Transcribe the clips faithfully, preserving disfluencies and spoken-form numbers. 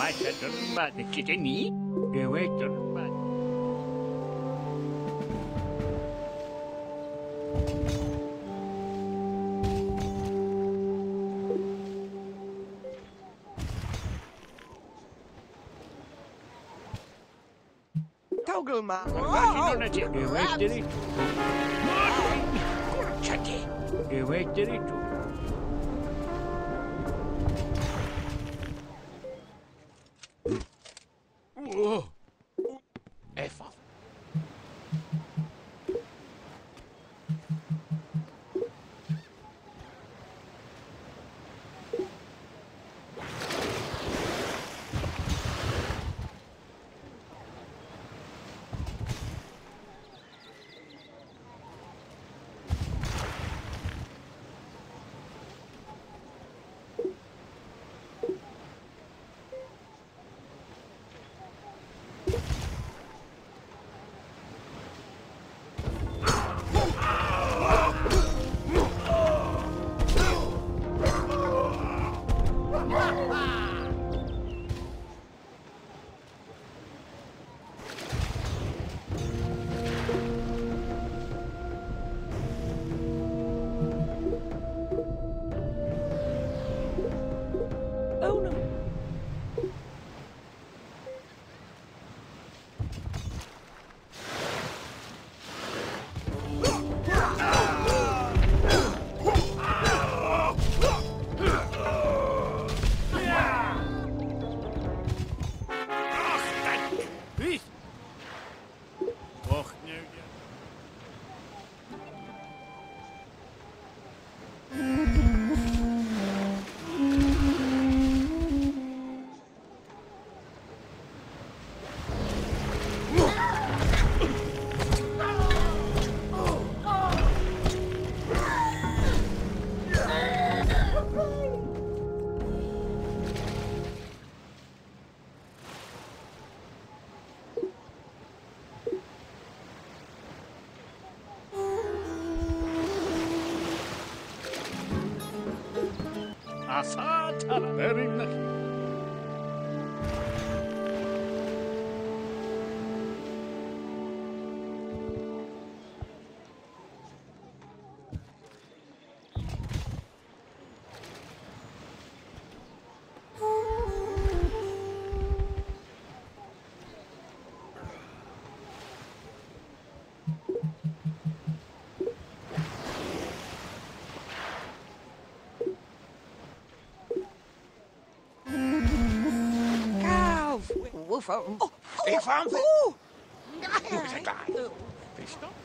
Acha terma de kita ni, dewe terma. Toggle ma. Sino na siya, dewe dito. Kurchate, dewe dito. Whoa. F off. Oh no. Och, nu. Asata, very nice. Woof. Oh, oh, Ik found it. oh. It was a guy. Fish stop.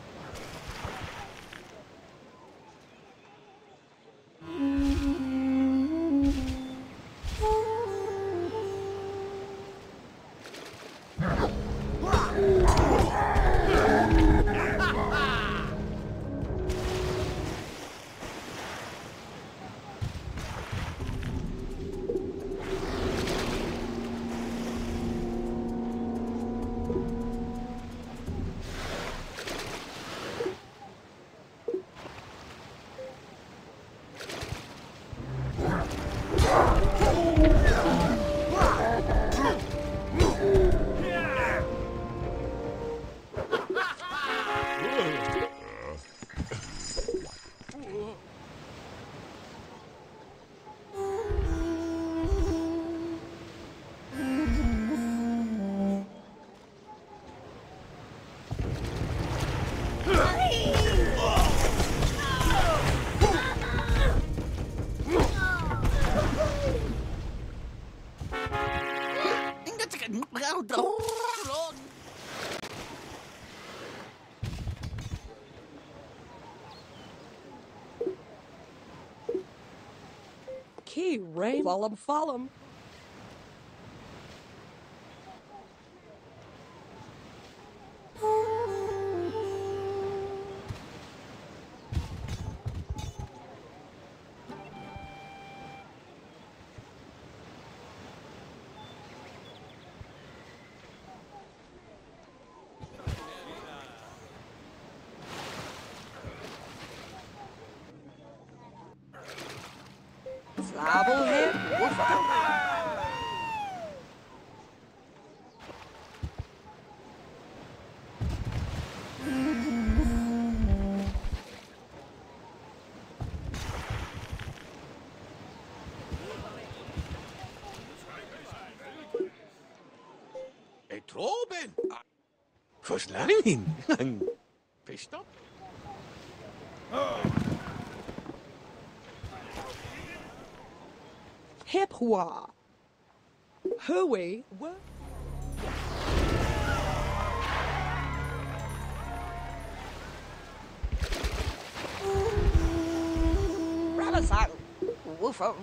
Key Ray Wallum Follum. Flobblehead Woof. Troben. Verslaan. Verstop. Hip hua. Hooey. What? Rabasang. Woofum.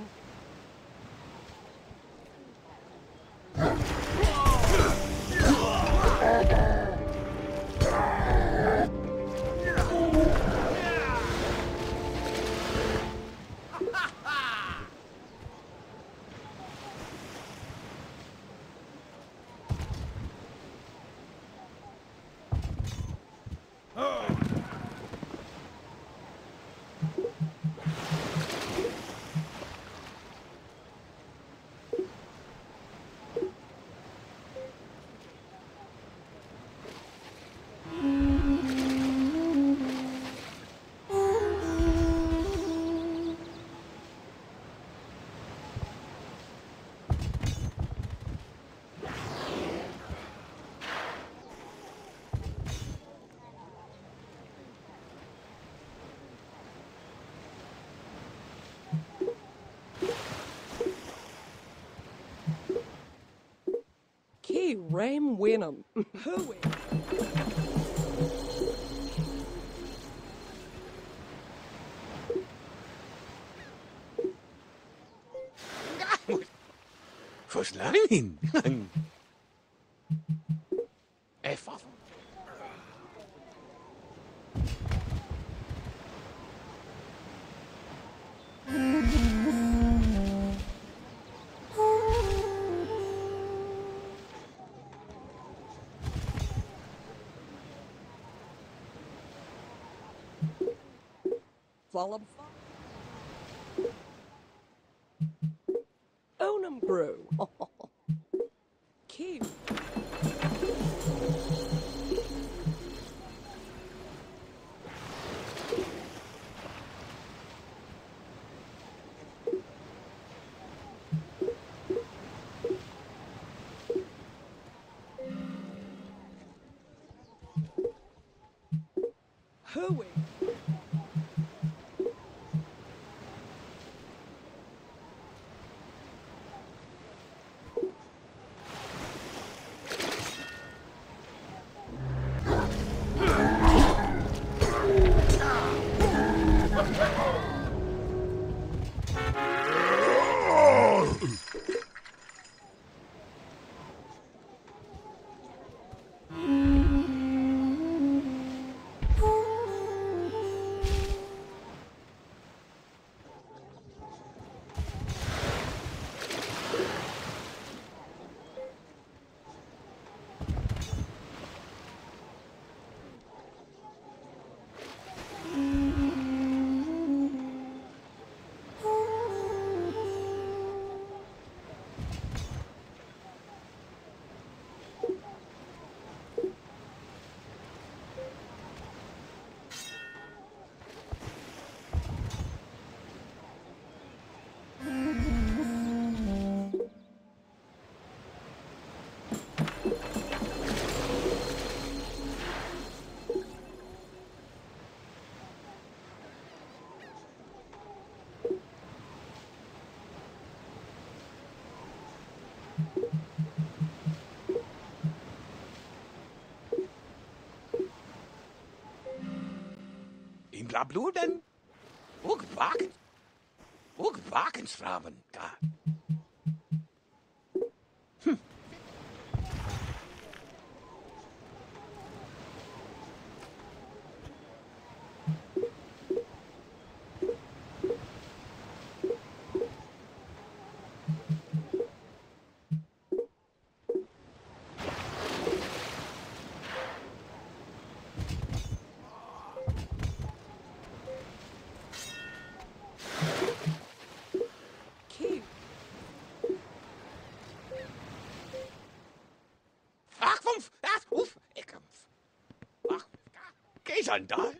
Key Ram Winham. Hooey. Verslaan. F af. Vollum. Onum brew. Key. Hooey. In Blabluden. Ook waken. Ook wakensraven. Daar. Key. Ach, wumf. Ach, oef. Ik hem. Ach, Kees aan daar.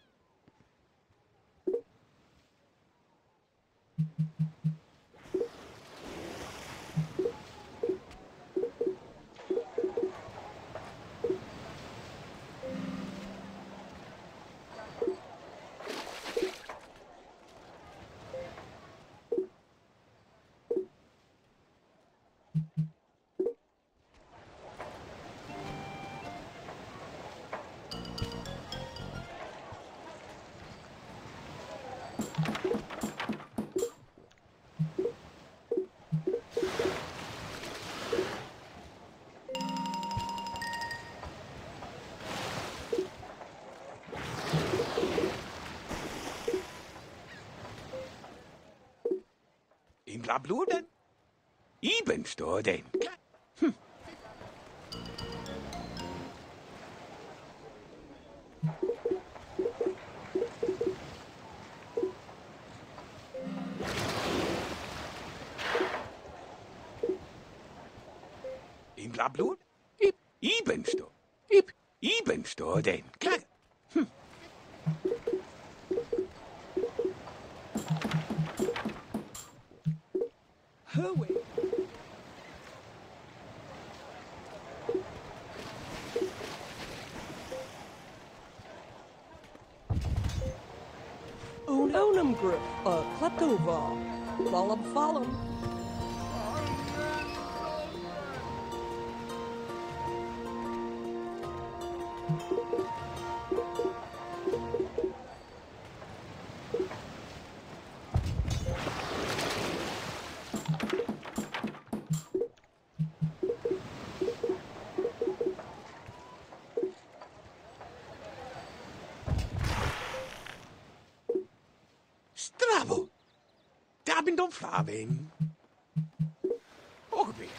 blabloeden. Iben står den. Hm. In blabloed. Ip. Iben står. Ip. Iben står den. Klar. Hm. Hooey. Un unum grip, uh, kleptova. Vollum follum. Strabo. Daar ben dan Flaving. Ongeveer.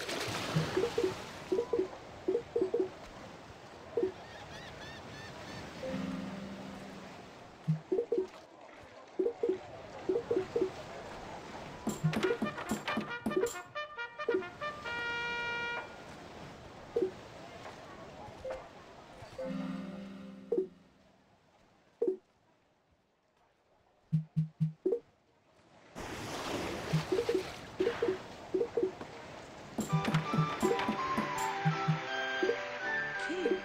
Key.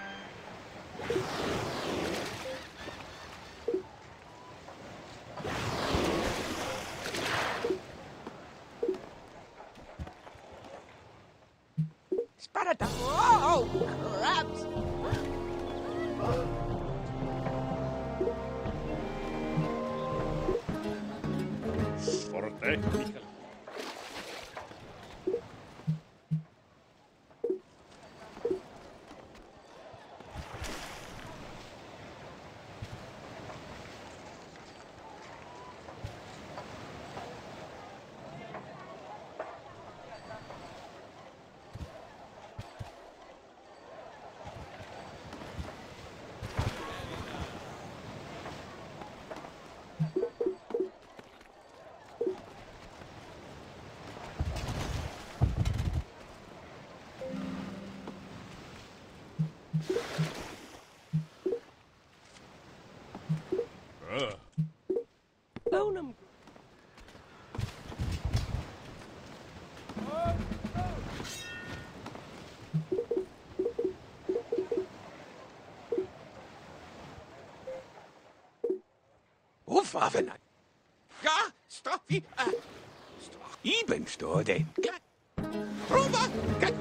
Sparata. Oh, crabs. Forte. Uh. Unum. Hofwaffen. Ja, straf wie. Uh, straf. Iben står den. Klar. Proba. Kijk.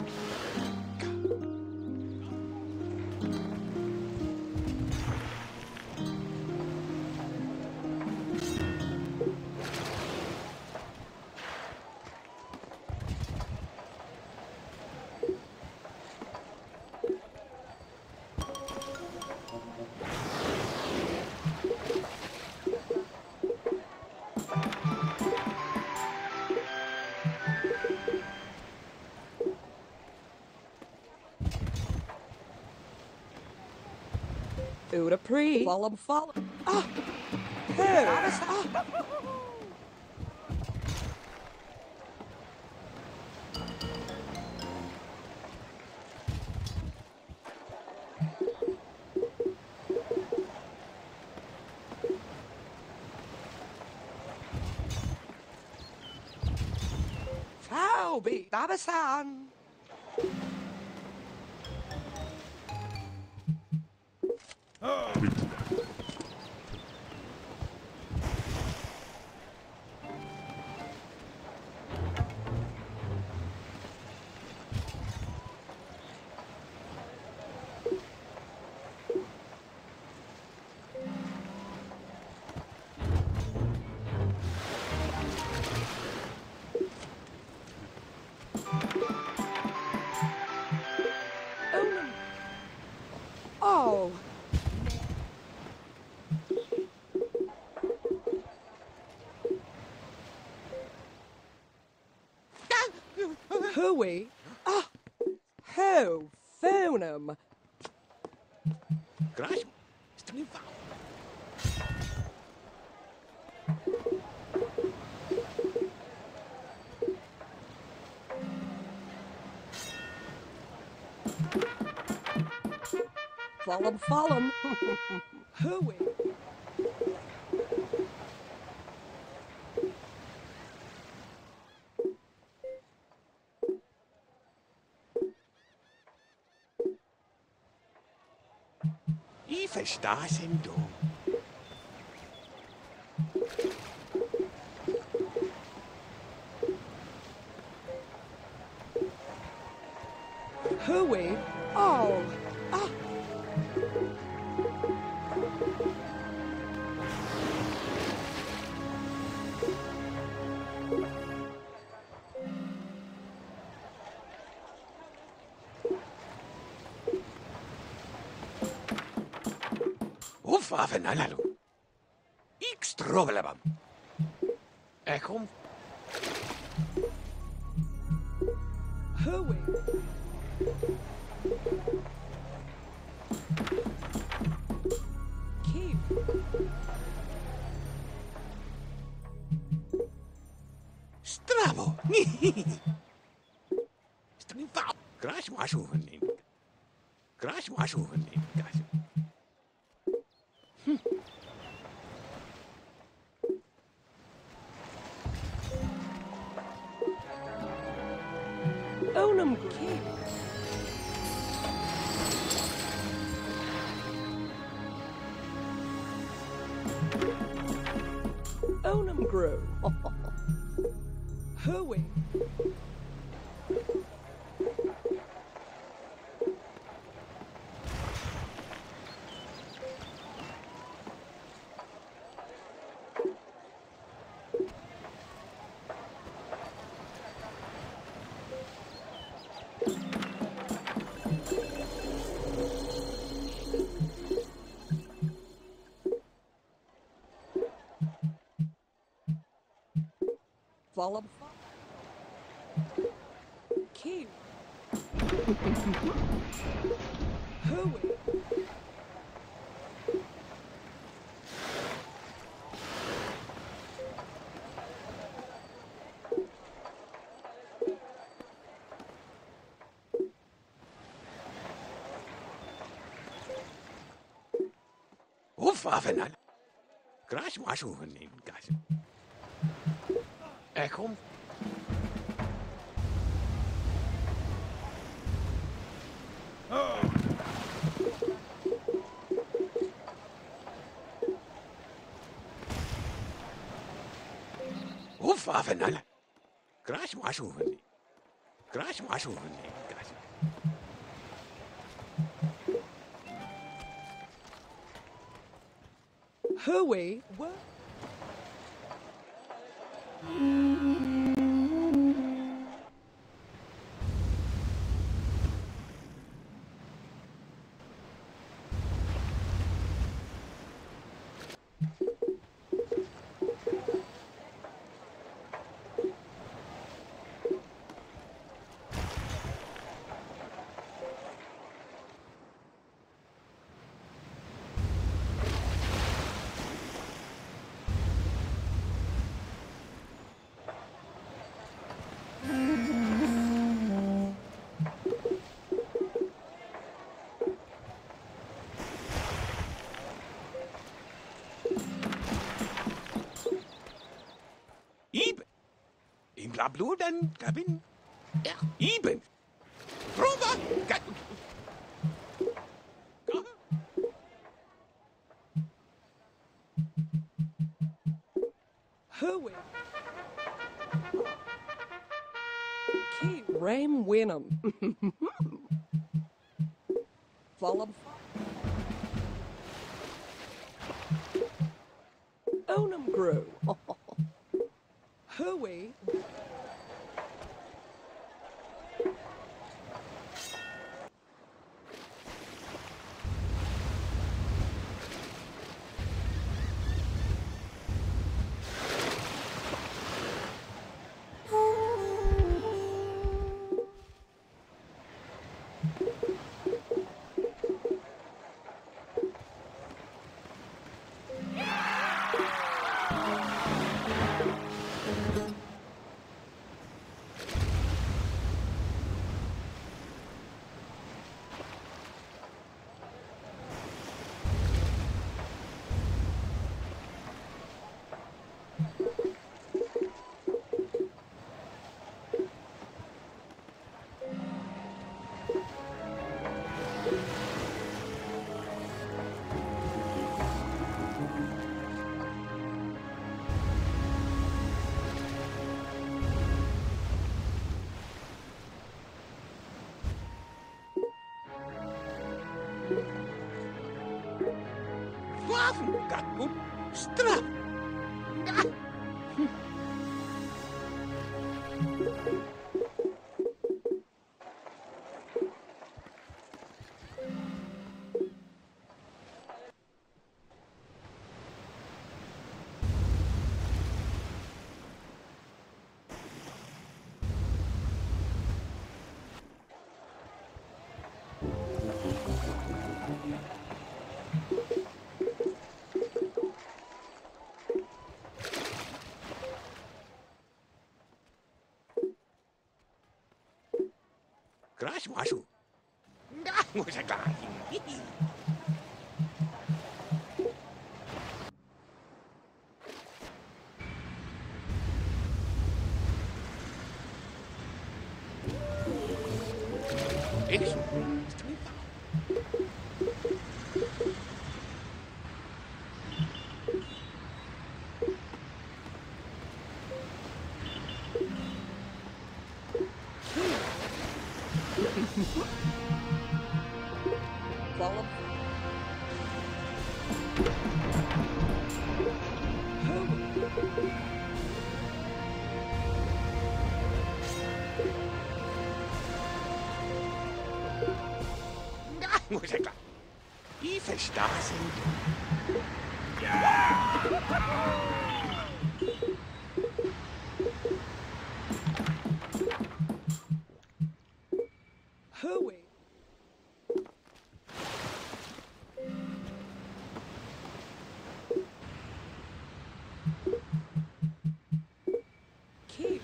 Uda pre. Vollum follum. Ah. Hey. Ah. Faubi. Dabesan. Oh. Hooey. Ah, ho, found him. Gracias. Está bien fácil. Follow him, follow him. Hooey. Ich verstehe Syndrom. Hooey. Oh, ah. Uffa venalalo. Ik strobelabam. Ekom. Hooey. Keep. Strabo. Está bien fácil. Gracias, washu venin. Gracias, washu venin. Gracias. Onum keep. Onum grew. Hooey. Follow him. Keep. Hooey. Uffa venal. Gracias, washu venin. Gracias. Ekom. Uffa venal. Gracias, washu venin. Gracias, washu venin. Gracias. Hooey. What? Iben. In Blablu dan kabin. Ja. Iben. Roma. Ka- Hooey. Keep. Ram Winham. Follow him. Onum grew. Hooey. Gatun. Stra. Ah. Graças macho. Ah, você cai. Isso. Follow. Ah, você cai. E festasse. Hooey. Keep.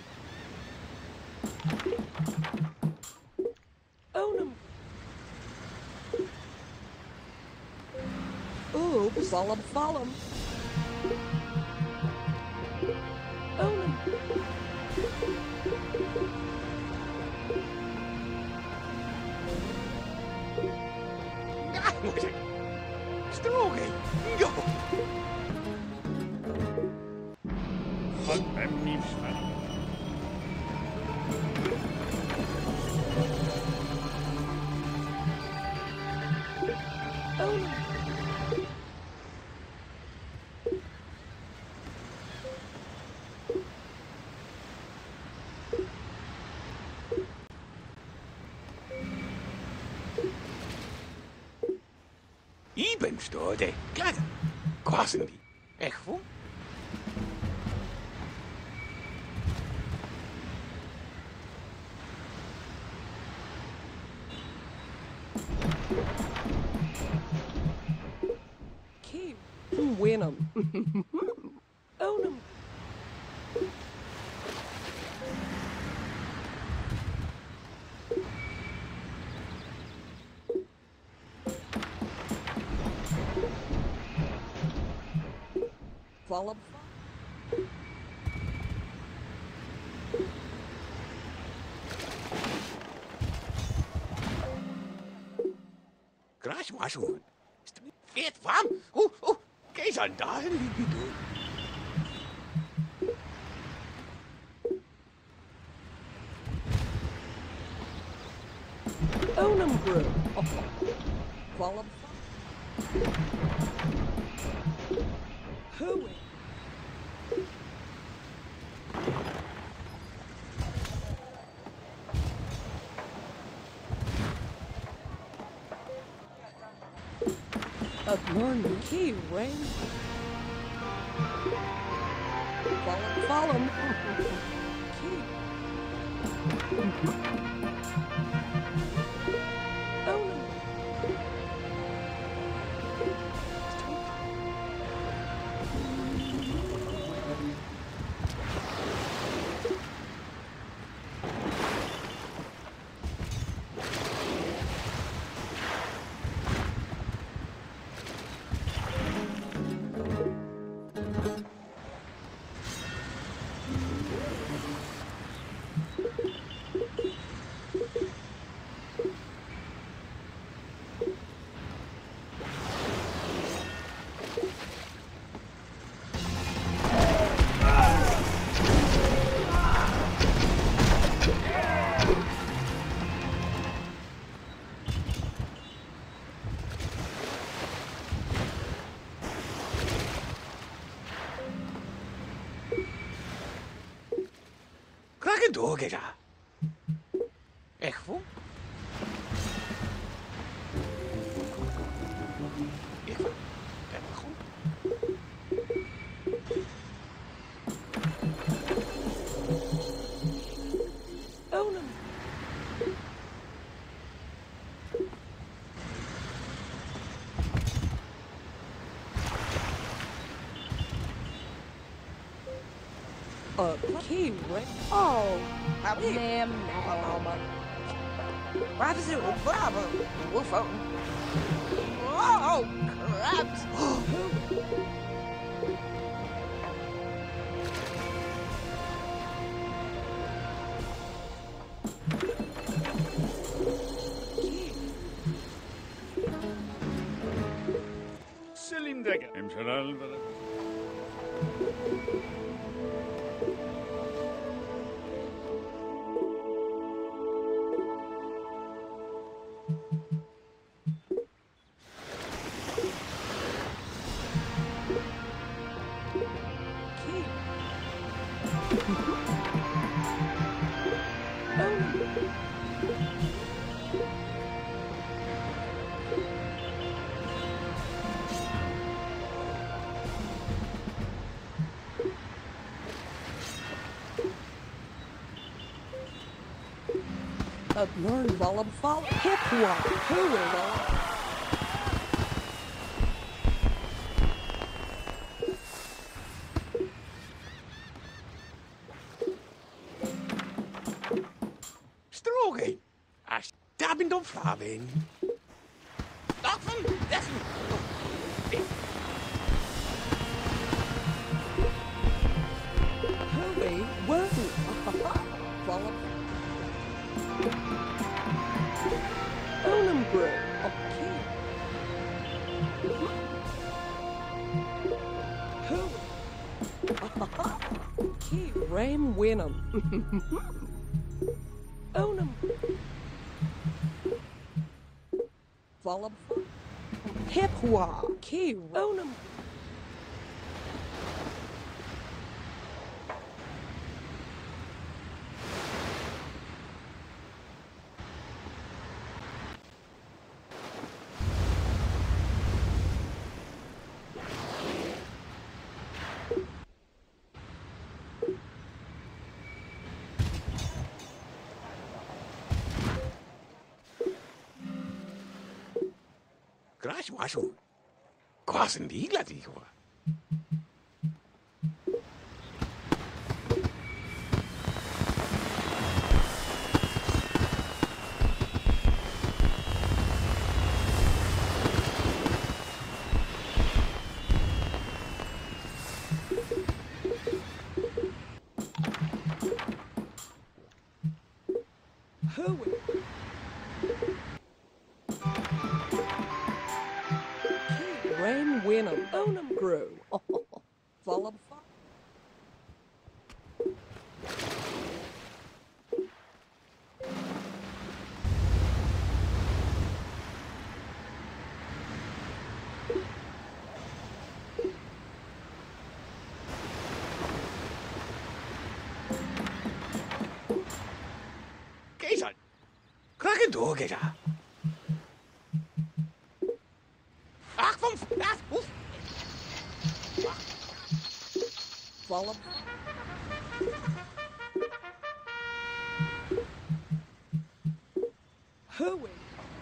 Own 'em. Ooh, solemn solemn. Own 'em. Ah, você. Stroge. Go. Chodź pewni wstać. Own 'em. Ebenstode. Klar. Quasen die. Echt wo? Keep. Win 'em. Own 'em. Follow. Graças macho. Vet warm. Oh, oh. Kijk aan daar. Wie doet? Own 'em, Brew. Follow. Hooey. Up learn the key, Ray. Follow, follow. Key. Own 'em. Kraken doorgera. Echt vol? Ik van. Dat is goed. Own him. Uh, key, right? Oh, Howdy. damn now. What is it? Bravo. Wolf out. Oh, crabs. Cylindega. Emşeral ve Key. Own him. Uh, learn Vollum Fall. Hip Walk. Hooray, Stroge. Als daar ben dan Flavin. Dag van dessen. Hooray, whoa. Vollum. Own him, bro. Okay. Who? Okay, Ram Winham. Own him. Vollum. Hip Hua. Okay, own him. Graag maar zo. Kwasen die laat die hoor. Hooey. Ram Winham. Own him, Grew. Vollum Fall. Keesal. Kraken doorgera. Ach, van. Ach, oef. Vollum. Hooey.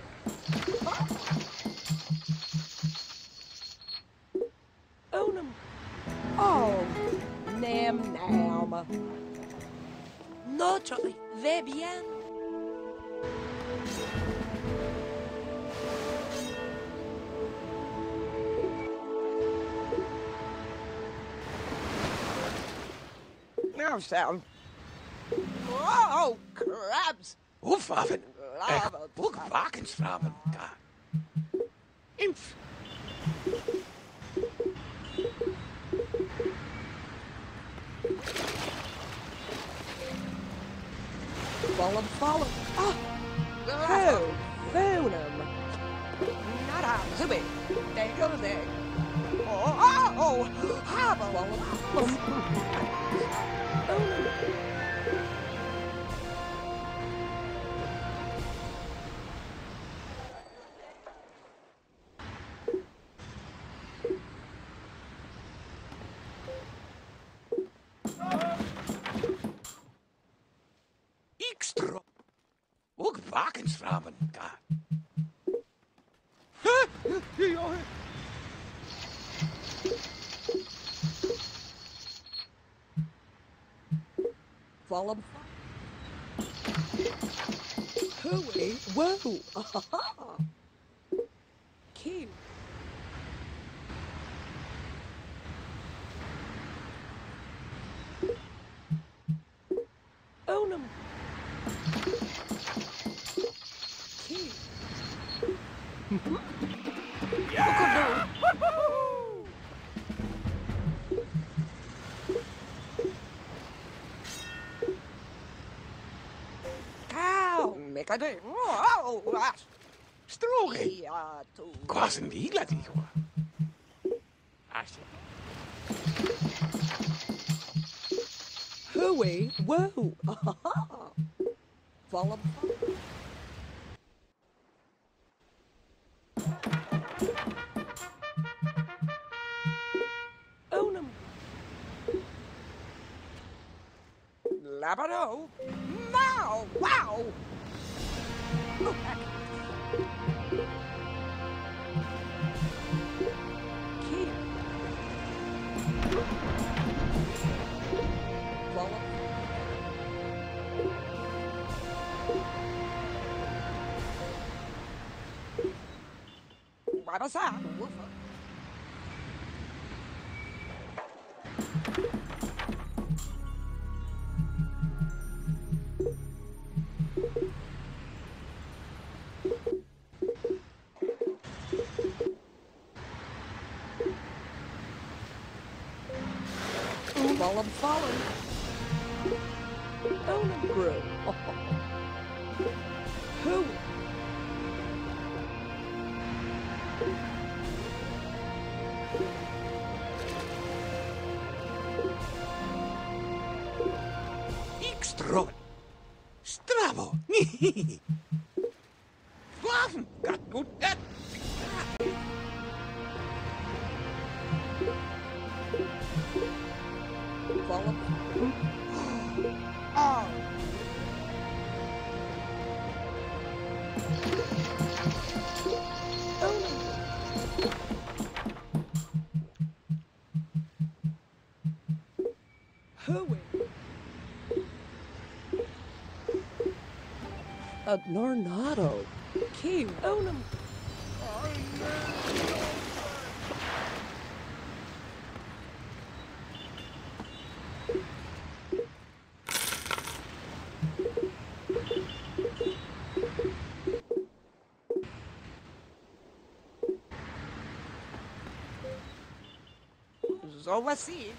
Own him. Oh, nam nam. Notre va bien. Now sound. Oh, crabs. Hoefhaven. Echt, Lava. ook wakensgraven daar. Impf. Vollum Vollum. Oh, oh, found him. Not a zuby. They go there. Oh, oh, oh. Harbor. Vollum Vollum. Own him. Wakensramen, ga. Follow. Hooey, whoa, ah, cute. Own 'em. Cute. Yeah. Cow. Make a day. Oh, that's Stroge. yeah, too. Quasen vigla, dijo. Ashe. Hooey, whoa, ah, follow. Own 'em. Labado. Now. Wow. Oh, heck. Cute. Follow. What was that? Woof. Follow, follow. Own 'em, grow. Who? Ikstron. Stravo. Waffen, gat gut. Follow. Oh. Own 'em. Hooey. A Nornado. Cute. Own 'em. Overseen.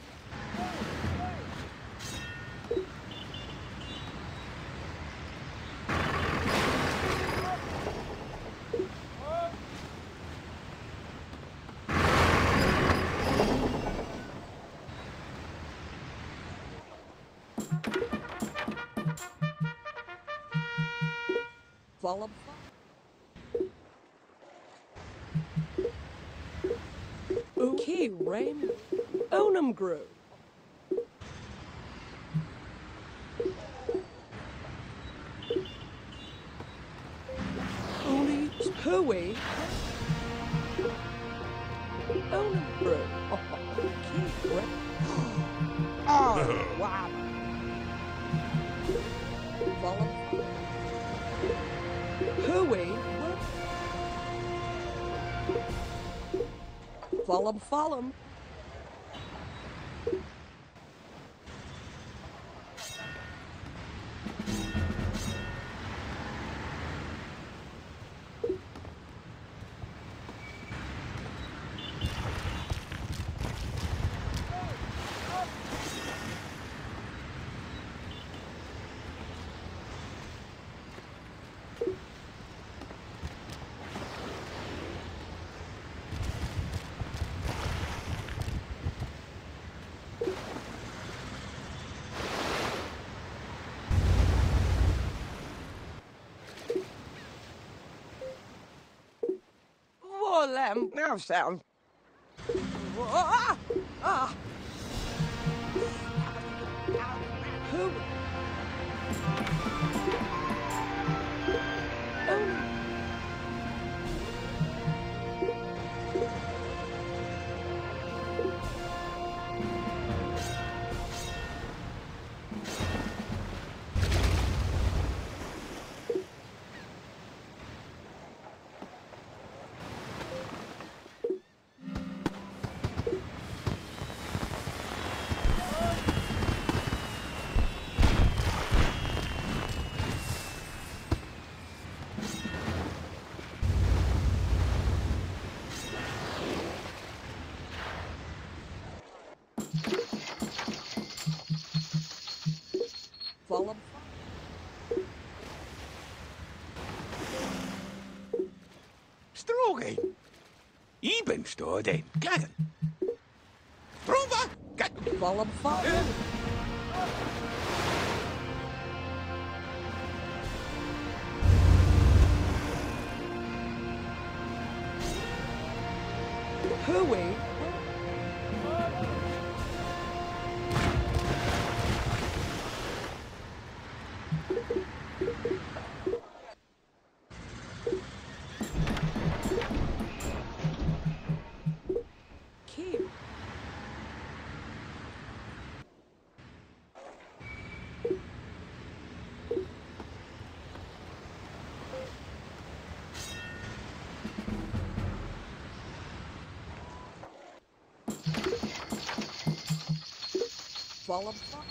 Follow. Okay, Raymond. Own 'em, grow. Only hooey. Own 'em, grow. Okay, Ray. Oh, wow. Follow. Hooey. Follow, follow. Oh, them. Now sound. Ah! Ah! Who? står den gangen. Tromba! Follow, follow. Hooey. Keep. Follow, follow.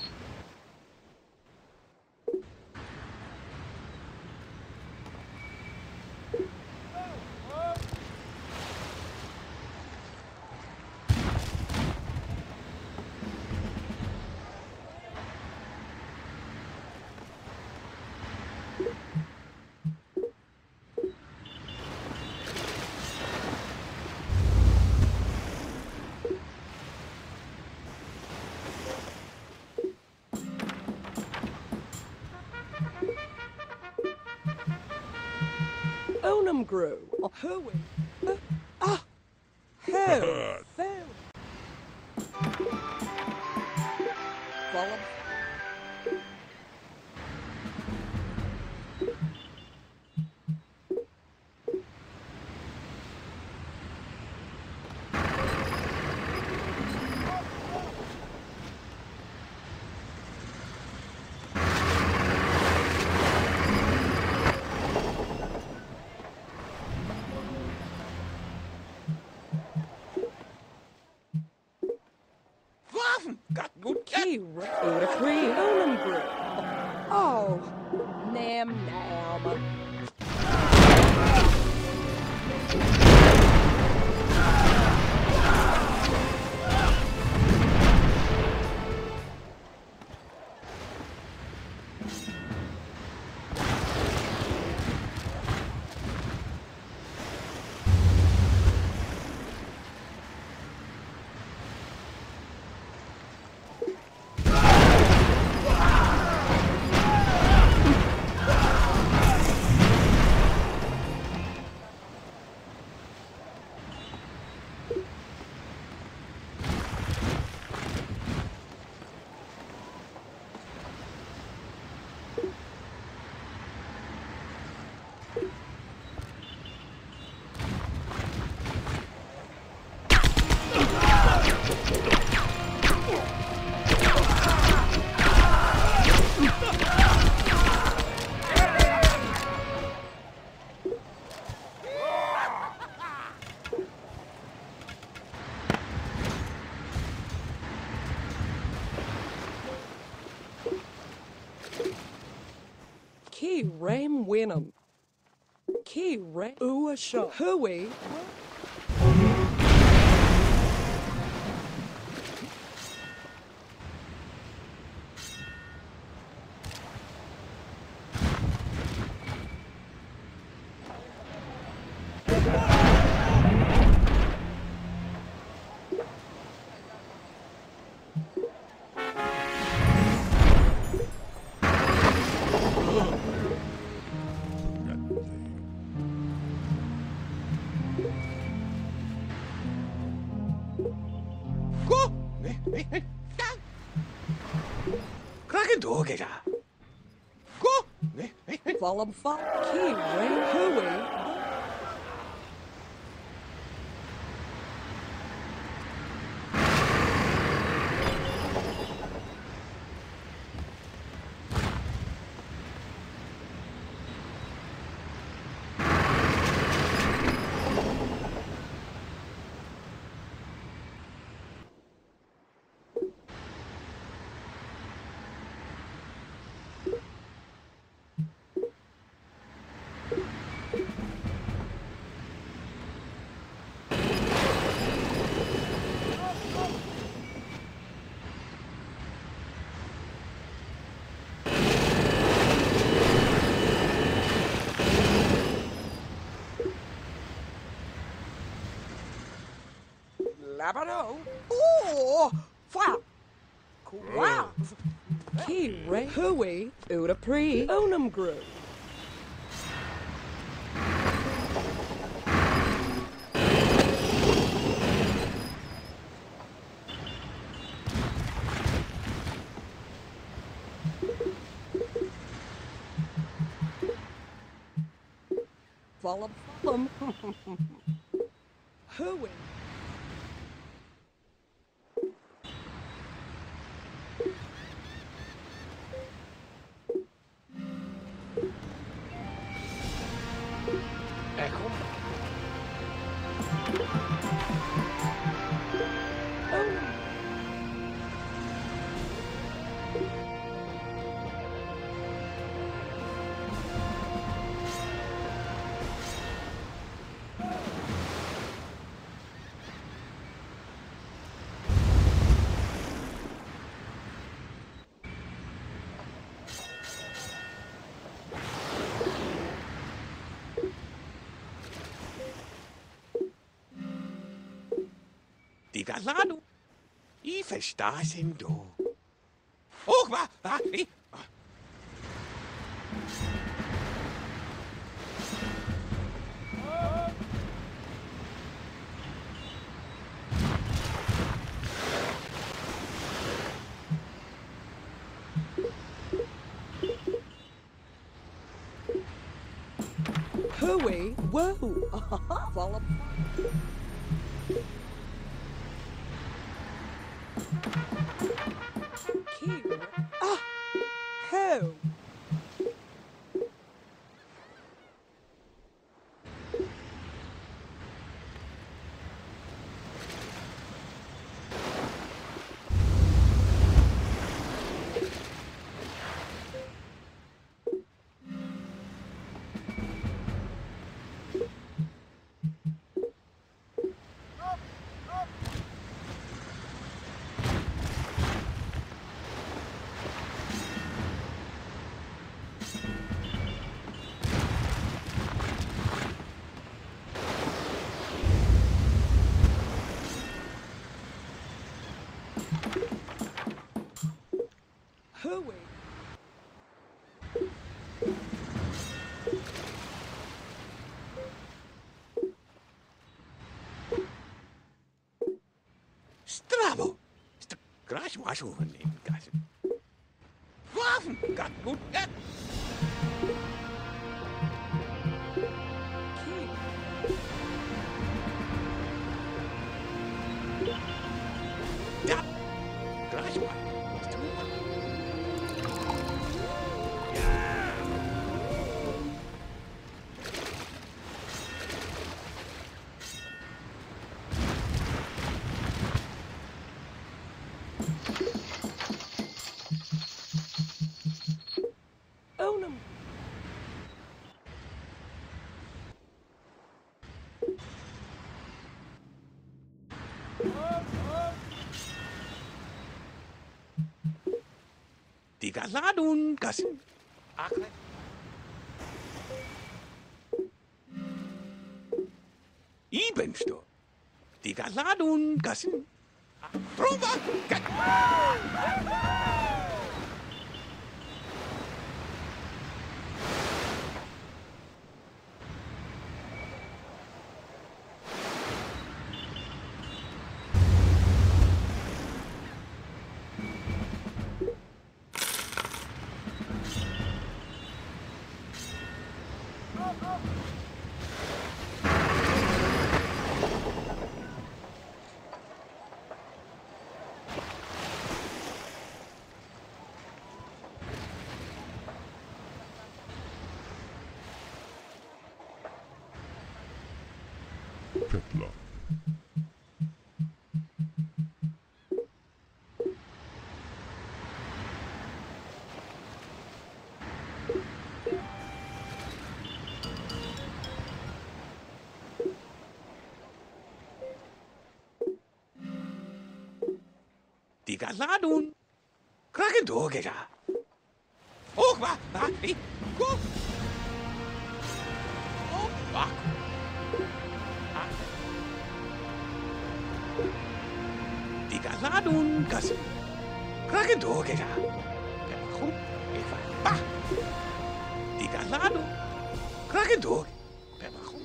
Onum grew. Oh, hooey. Uh, ah. Hell. Fell. Follow. Waffen! Got good Key. Oda cree. Onum grew. Oh. Nam nam. Key Ram Winham. Key Ram Ooh Shaw. Hooey. Gå! Kraken doorgeja. Gå! Follow, follow. Key Ram Hooey. Rabado. Oh, flap. Quav. Key Ray Hui Uda Pre Onum Group. Follow them. Hui. Ecco. Die Galano. I verstaßen do. Oh, wa, wa, i. Hui. Whoa. Follow. Key. Ah. Ho. Hui. Stravo. St Grash was over in Gassen. Waffen, got good. Key. Ja. Grash was. Onum. Die Galadun Gassen. Akre. Ibensto. Die Galadun Gassen. Rumba. Kettler. Die Galadun. Kragendogera. Oh, wa, wa, i, go. Oh, wa. Ah. Galadun Gus. Kragadogera. Pepachum, Eva, Ba. Di Galadu. Kragadog. Pepachum.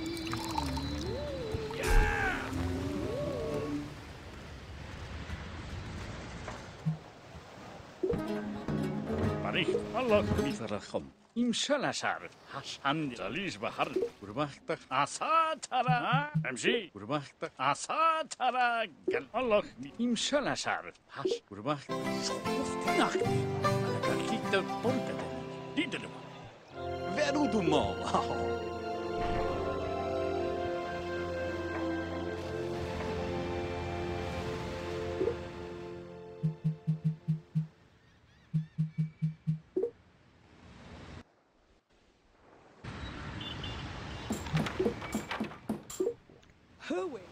Baricht Allah mitharachom. Im Shalashar. Hashan Jalish Bahar. Urbachta Asatara. Amshi. Urbachta Asatara. Gal Allah im Shalashar. Hash. Urbachta Softinach. Alakakita Porkata. Didelema. Veru du mal. Hooey.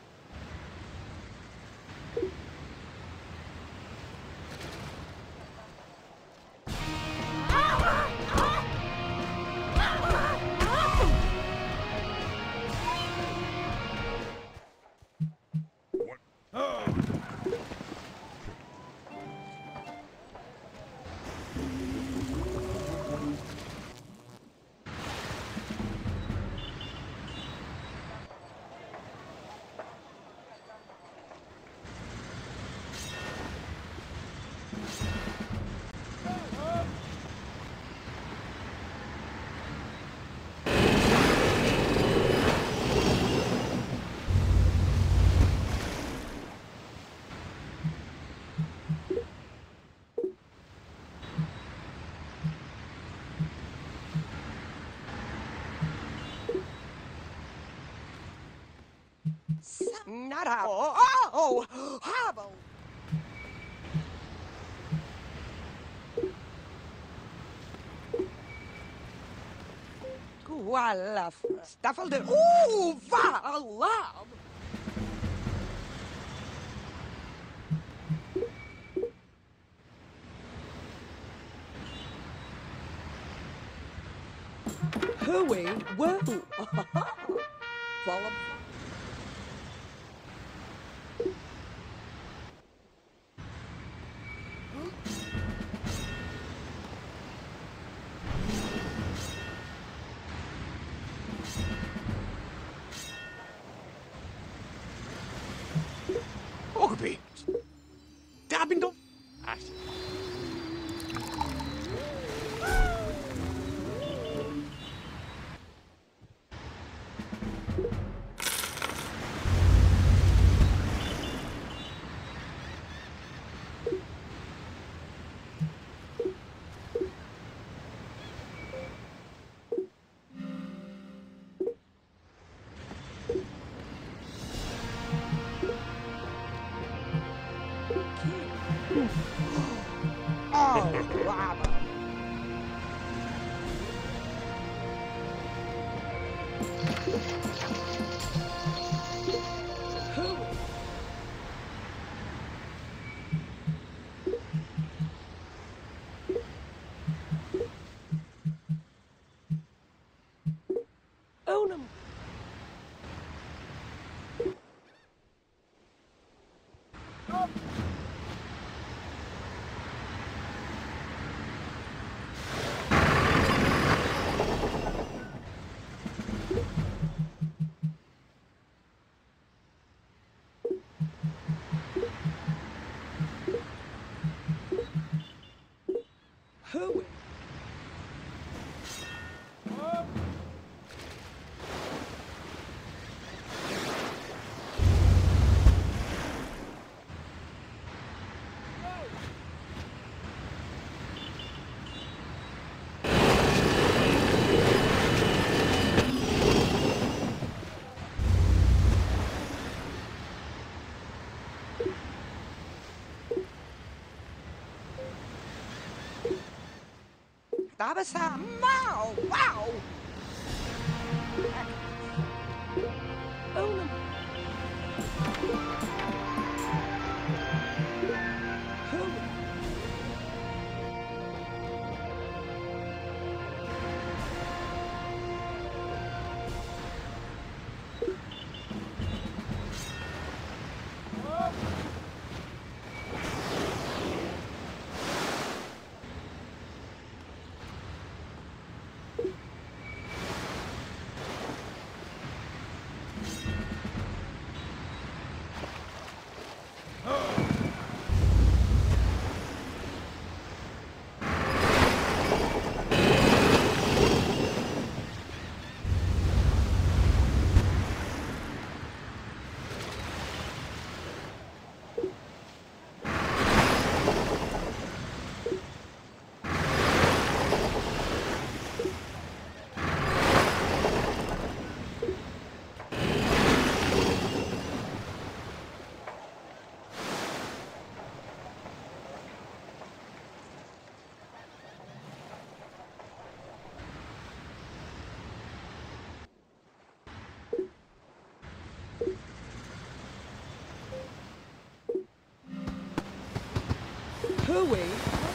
Not a. Oh, oh, horrible. Guala, stuffled. Ooh, va, alarm. Hooey. Whoa. Follow. Ogbe. Dabindo. Ash. Oh, lava. Own 'em. Hooey. That was a wow, wow. Own 'em. Hooey. Hooey.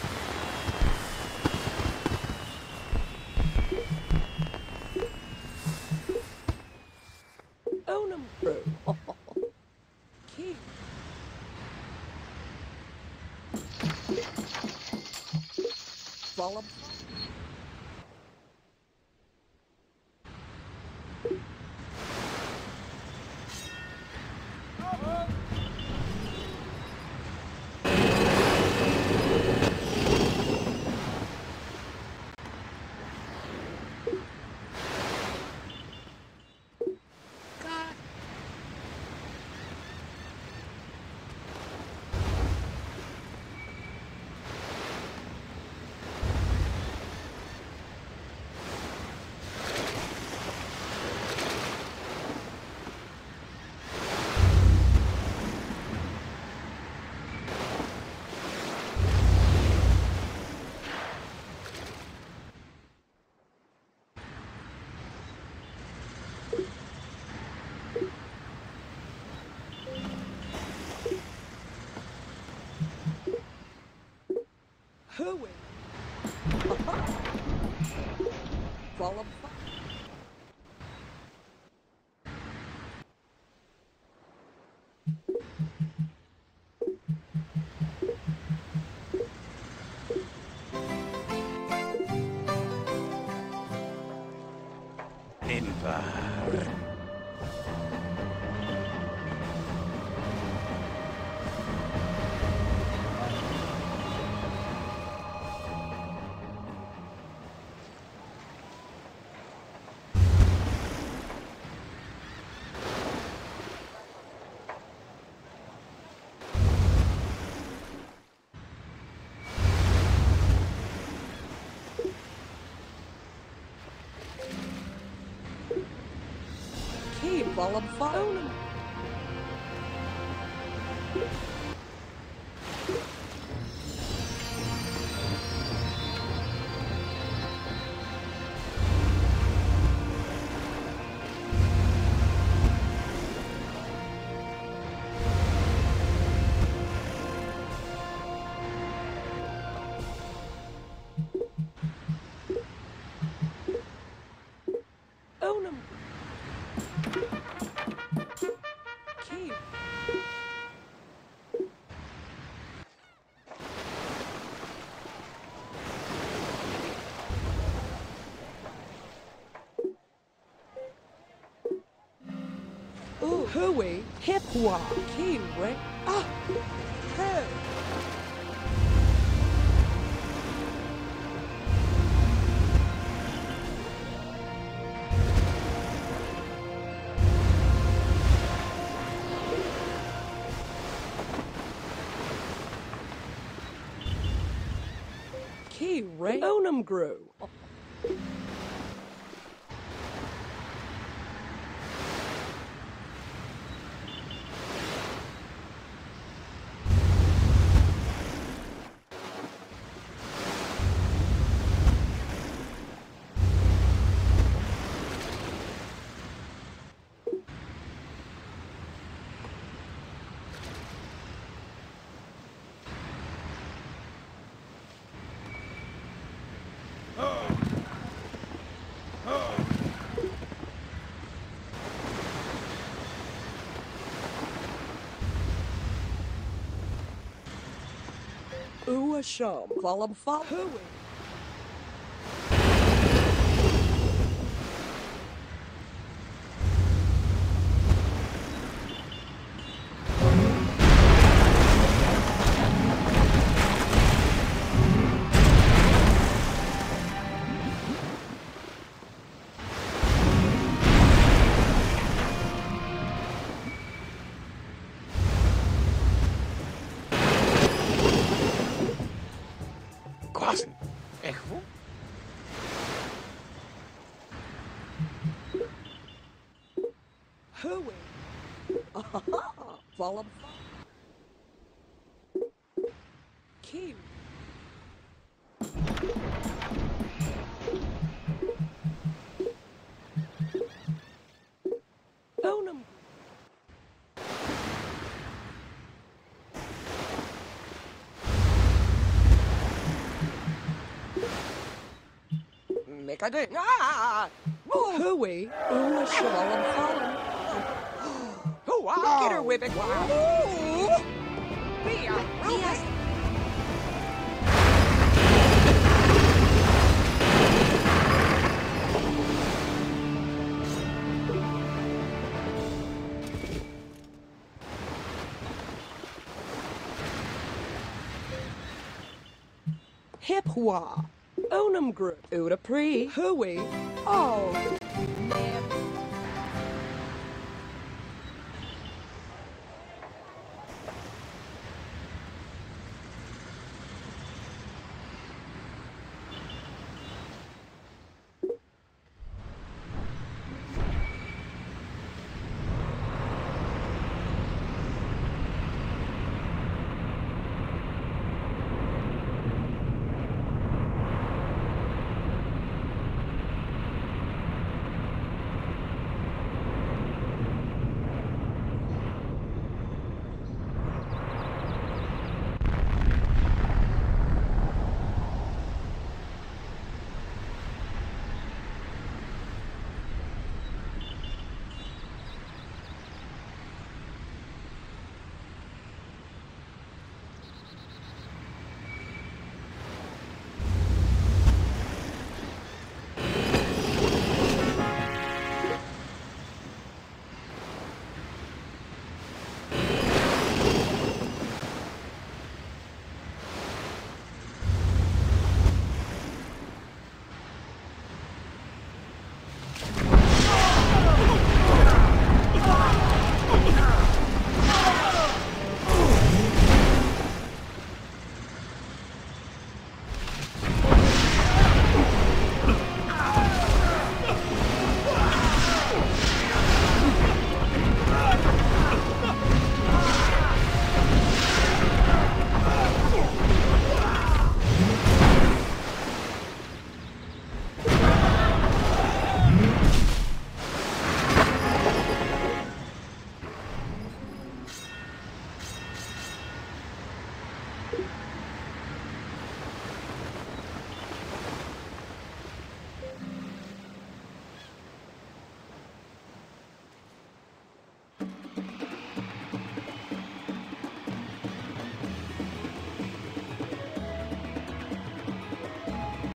Onum crew. Key. Volley. Hooey. Volley. Invar. Key. Volley. Onum. Onum. Key. Ooh, hooey, hipwa, key, right? Ah, hey. Key, right? Onum grew. Ooh, a shum. Volley. Hooey. Quasen. Echt wo? Hooey. Volley. Key. Onum. ik de. Ah! Oh, Hooey, una shawalam fallen. oh, I'll get her with it. Ooh! Be a Reuben. Hip hwa. Onum grip. Uda pre. Hooey. Oh.